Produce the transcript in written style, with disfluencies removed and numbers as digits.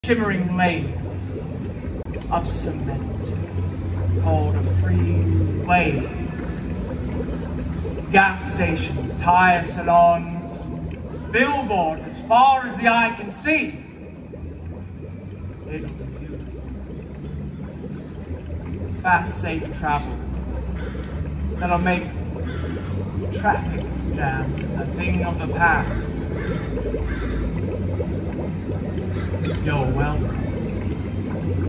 shimmering lanes of cement called a freeway. Gas stations, tire salons, billboards as far as the eye can see. It'll be beautiful. Fast, safe travel that'll make traffic jams a thing of the past. You're welcome.